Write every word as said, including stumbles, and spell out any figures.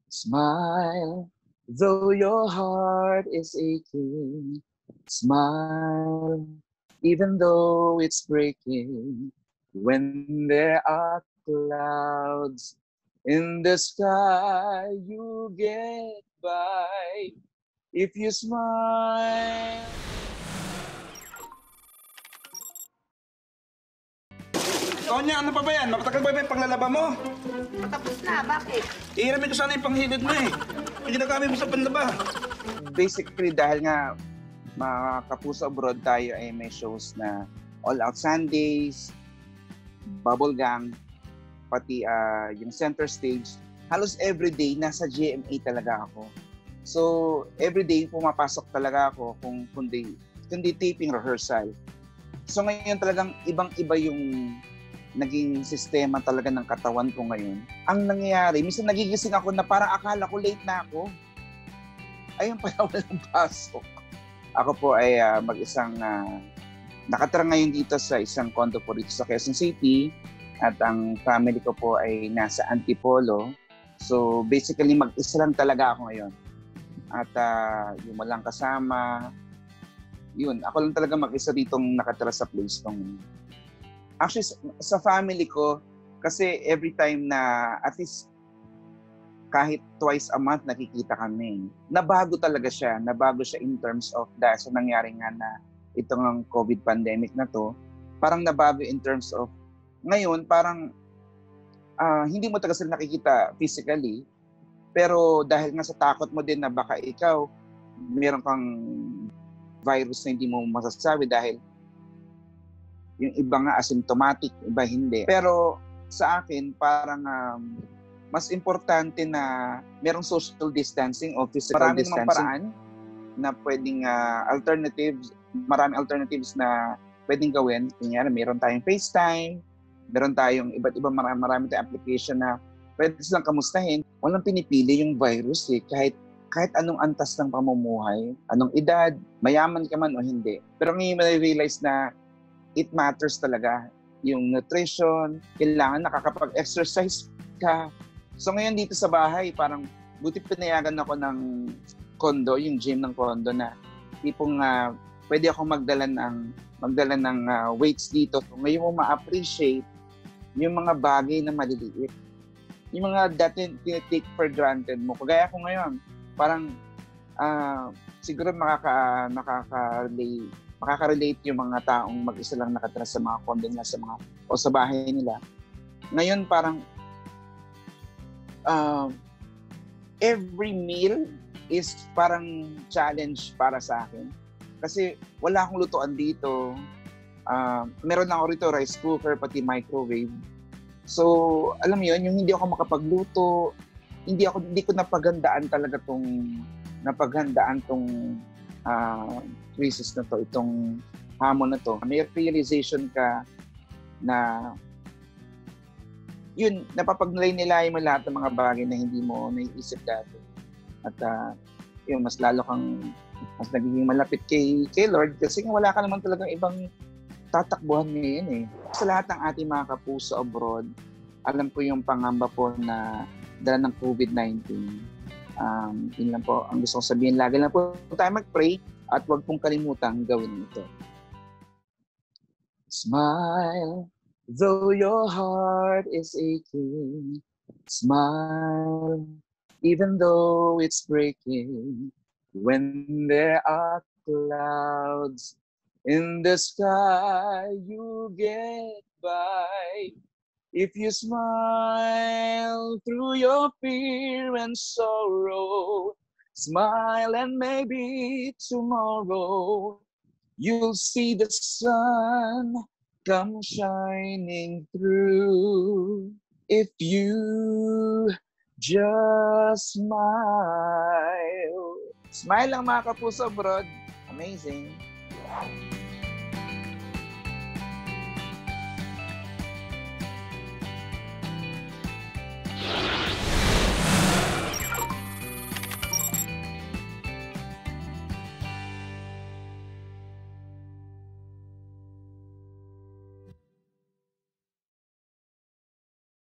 Smile, though your heart is aching. Smile, even though it's breaking. When there are clouds in the sky, you get by if you smile. Tonya, ano pa ba yan? Mapatagal ba yung paglalaba mo? Patapos na, bakit? Ihiramin ko sana yung panghilid mo eh. Yung ginagamit mo sa panlaba. Basically, dahil nga mga Kapuso Abroad tayo ay may shows na All Out Sundays, Bubble Gang, pati uh, yung center stage. Halos everyday nasa G M A talaga ako. So, everyday pumapasok talaga ako kung kundi, kundi taping rehearsal. So ngayon talagang ibang-iba yung naging sistema talaga ng katawan ko ngayon. Ang nangyayari, minsan nagigising ako na parang akala ko late na ako. Ayun pala, walang pasok. Ako po ay uh, mag-isang uh, nakatira ngayon dito sa isang condo po dito sa Quezon City at ang family ko po ay nasa Antipolo. So basically mag-isa lang talaga ako ngayon. At uh, yung walang kasama, yun, ako lang talaga mag-isa ditong nakatira sa place tong. Actually, sa family ko, kasi every time na at least kahit twice a month nakikita kami, nabago talaga siya. Nabago siya in terms of dahil sa nangyari nga na itong COVID pandemic na to. Parang nabago in terms of, ngayon parang uh, hindi mo talaga sila nakikita physically, pero dahil nga sa takot mo din na baka ikaw, meron kang virus na hindi mo masasabi dahil yung iba nga asymptomatic, iba hindi. Pero sa akin, parang um, mas importante na merong social distancing o physical maraming distancing. Maraming paraan na pwedeng uh, alternatives, maraming alternatives na pwedeng gawin. Kunyari, meron tayong FaceTime, meron tayong iba't ibang marami, marami tayong application na pwede silang kamustahin. Walang pinipili yung virus eh, kahit kahit anong antas ng pamumuhay, anong edad, mayaman ka man o hindi. Pero ngayon ma-realize na it matters talaga. Yung nutrition, kailangan nakakapag-exercise ka. So ngayon dito sa bahay, parang buti pinayagan ako ng condo, yung gym ng condo na tipong uh, pwede ako magdala ng, magdala ng uh, weights dito. So ngayon mo ma-appreciate yung mga bagay na maliliit. Yung mga dati tinitake for granted mo. Kagaya ko ngayon, parang uh, siguro makaka, makaka-relate makaka-relate yung mga taong mag-isa lang nakatira sa mga condo nila, sa mga, o sa bahay nila. Ngayon parang uh, every meal is parang challenge para sa akin. Kasi wala akong lutuan dito. Uh, meron lang ako rito rice cooker, pati microwave. So, alam mo yun, yung hindi ako makapagluto, hindi ako hindi ko napaghandaan talaga tong napaghandaan tong uh, crisis na to, itong hamon na to. May realization ka na yun, napapagnilay-nilay mo lahat ng mga bagay na hindi mo naiisip dati. At uh, yun, mas lalo kang mas nagiging malapit kay, kay Lord kasi wala ka naman talagang ibang tatakbuhan ngayon eh. Sa lahat ng ating mga Kapuso Abroad, alam ko yung pangamba po na dala ng COVID nineteen. Um, yun lang po ang gusto kong sabihin. Lagi lang po tayo mag-pray at huwag pong kalimutang gawin ito. Smile, though your heart is aching. Smile, even though it's breaking. When there are clouds in the sky, you get by. If you smile through your fear and sorrow, smile and maybe tomorrow you'll see the sun come shining through. If you just smile. Smile lang mga Kapuso Abroad. Amazing.